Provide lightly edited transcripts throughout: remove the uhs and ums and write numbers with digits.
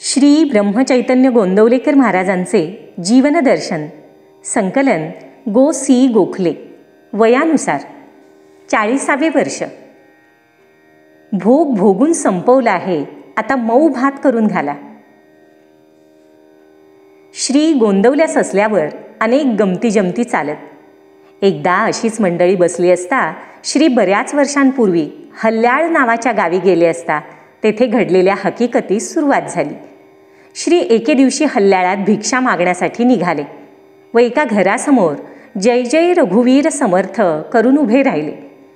श्री ब्रह्मचैतन्य गोंदवलेकर महाराजांचे जीवनदर्शन संकलन गो सी गोखले. वयानुसार 40वे वर्ष. भोग भोगून संपवला आहे, आता मऊ भात करून घाला. श्री गोंदवल्यास असल्यावर अनेक गमती जमती चालत. एकदा अशीच मंडळी बसली असता श्री बऱ्याच वर्षांपूर्वी हल्याळ नावाच्या गावी गेले असता तेथे घडलेल्या हकीकतीस सुरुवात झाली. श्री एके दिवशी हल्याळात भिक्षा मागण्यासाठी निघाले व एका घरासमोर जय जय रघुवीर समर्थ करून उभे राहिले.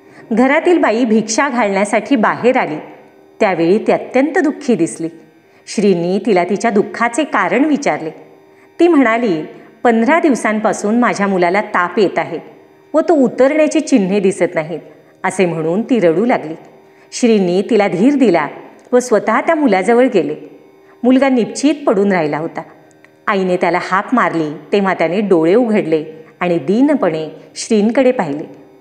घरातील बाई भिक्षा घालण्यासाठी बाहेर आली. त्यावेळी ती अत्यंत दुःखी दिसली. श्रींनी तिला तिच्या दुःखाचे कारण विचारले. ती म्हणाली, 15 दिवसांपासून माझ्या मुलाला ताप येत आहे व तो उतरण्याची चिन्हे दिसत नाहीत असे म्हणून ती रडू लागली. श्रींनी तिला धीर दिला व स्वतः त्या मुलाजवळ गेले. मुलगा निपचित पडून राहिला होता. आईने त्याला हाक मारली तेव्हा त्याने डोळे उघडले आणि दीनपणे श्रींकडे पाहिले.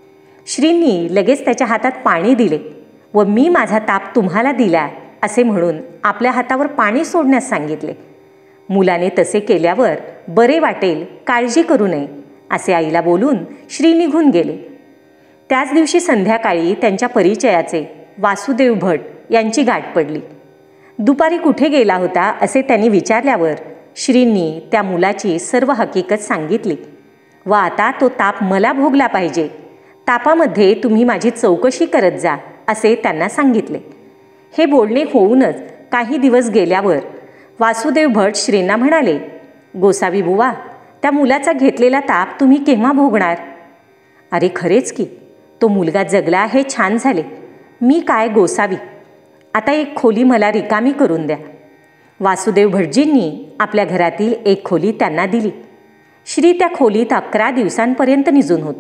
श्रींनी लगेच त्याच्या हातात पाणी दिले व मी माझा ताप तुम्हाला दिला असे म्हणून आपल्या हातावर पाणी सोडण्यास सांगितले. मुलाने तसे केल्यावर बरे वाटेल, काळजी करू नये असे आईला बोलून श्री निघून गेले. त्याच दिवशी संध्याकाळी त्यांच्या परिचयाचे वासुदेव भट यांची गाठ पडली. दुपारी कुठे गेला होता असे त्यांनी विचारल्यावर श्रींनी त्या मुलाची सर्व हकीकत सांगितली व आता तो ताप मला भोगला पाहिजे, तापामध्ये तुम्ही माझी चौकशी करत जा असे त्यांना सांगितले. हे बोलणे होऊनच काही दिवस गेल्यावर वासुदेव भट श्रींना म्हणाले, गोसावी बुवा, त्या मुलाचा घेतलेला ताप तुम्ही केव्हा भोगणार? अरे खरेच की, तो मुलगा जगला हे छान झाले. मी काय गोसावी, आता एक खोली मला रिकामी करून द्या. वासुदेव भटजींनी आपल्या घरातील एक खोली त्यांना दिली. श्री त्या खोलीत 11 दिवसांपर्यंत निजून होते.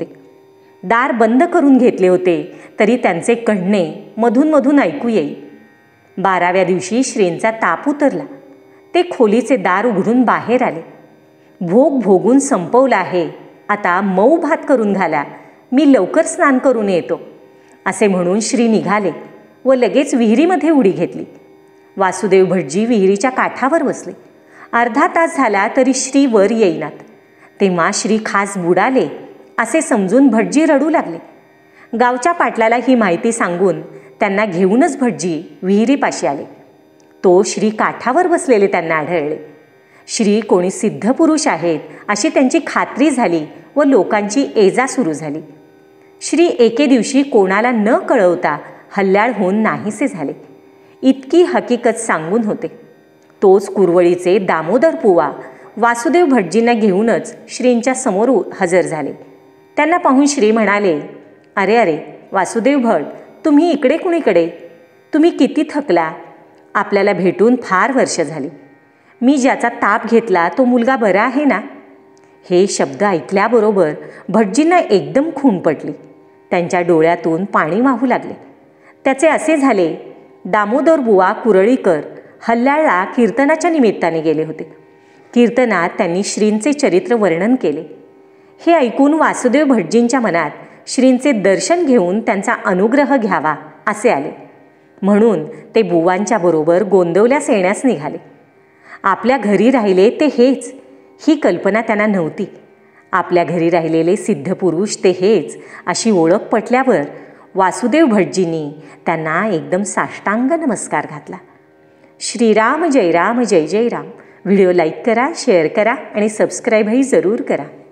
दार बंद करून घेतले होते तरी त्यांचे कण्णे मधून मधून ऐकू येई. 12व्या दिवशी श्रींचा ताप उतरला. ते खोलीचे दार उघडून बाहेर आले. भोग भोगून संपवला आहे, आता मऊ भात करून घाला, मी लवकर स्नान करून येतो असे म्हणून श्री निघाले व लगेच विहिरीमध्ये उडी घेतली. वासुदेव भटजी विहिरीच्या काठावर बसले. अर्धा तास झाला तरी श्री वर येईनात. तेव्हा श्री खास बुडाले असे समजून भटजी रडू लागले. गावच्या पाटलाला ही माहिती सांगून त्यांना घेऊनच भटजी विहिरीपाशी आले. तो श्री काठावर बसलेले त्यांना आढळले. श्री कोणी सिद्ध पुरुष आहेत अशी त्यांची खात्री झाली व लोकांची एजा सुरू झाली. श्री एके दिवशी कोणाला न कळवता हल्याळ होऊन नाहीसे झाले. इतकी हकीकत सांगून होते. तोच कुरवळीचे दामोदर बुवा वासुदेव भटजींना घेऊनच श्रींच्या समोर हजर झाले. त्यांना पाहून श्री म्हणाले, अरे अरे वासुदेव भट, तुम्ही इकडे कुणीकडे? तुम्ही किती थकला? आपल्याला भेटून फार वर्ष झाली. मी ज्याचा ताप घेतला तो मुलगा बरा आहे ना? हे शब्द ऐकल्याबरोबर भटजींना एकदम खून पटली. त्यांच्या डोळ्यातून पाणी वाहू लागले. त्याचे असे झाले, दामोदर बुवा कुरळीकर हल्याळला कीर्तनाच्या निमित्ताने गेले होते. कीर्तनात त्यांनी श्रींचे चरित्र वर्णन केले. हे ऐकून वासुदेव भटजींच्या मनात श्रींचे दर्शन घेऊन त्यांचा अनुग्रह घ्यावा असे आले. म्हणून ते बुवांच्या बरोबर गोंदवल्यास येण्यास निघाले. आपल्या घरी राहिले ते हेच, ही कल्पना त्यांना नव्हती. आपल्या घरी राहिलेले सिद्ध पुरुष ते हेच अशी ओळख पटल्यावर वासुदेव भटजींनी त्यांना एकदम साष्टांग नमस्कार घातला. श्रीराम जय राम जय जय राम. व्हिडिओ लाईक करा, शेअर करा आणि सबस्क्राईबही जरूर करा.